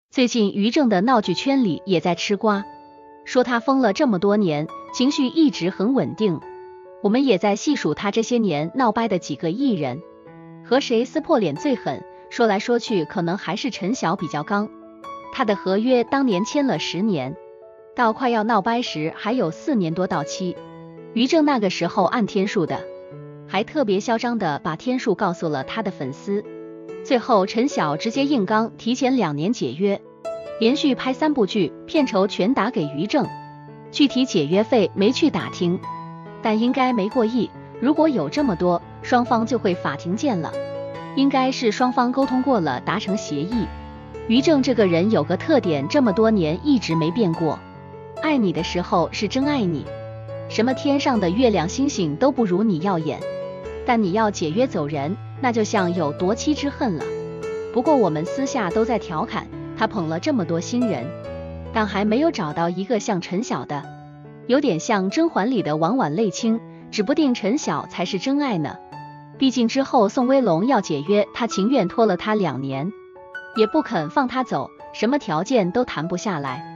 最近于正的闹剧圈里也在吃瓜，说他疯了这么多年，情绪一直很稳定。我们也在细数他这些年闹掰的几个艺人，和谁撕破脸最狠，说来说去可能还是陈晓比较刚。他的合约当年签了10年，到快要闹掰时还有4年多到期。于正那个时候按天数的，还特别嚣张的把天数告诉了他的粉丝。最后陈晓直接硬刚，提前2年解约，连续拍3部剧，片酬全打给于正。具体解约费没去打听，但应该没过亿，如果有这么多，双方就会法庭见了，应该是双方沟通过了，达成协议。于正这个人有个特点，这么多年一直没变过，爱你的时候是真爱你，什么天上的月亮星星都不如你耀眼，但你要解约走人，那就像有夺妻之恨了。不过我们私下都在调侃，他捧了这么多新人，但还没有找到一个像陈晓的，有点像甄嬛里的婉婉泪倾，指不定陈晓才是真爱呢。毕竟之后宋威龙要解约，他情愿拖了他2年，也不肯放他走，什么条件都谈不下来。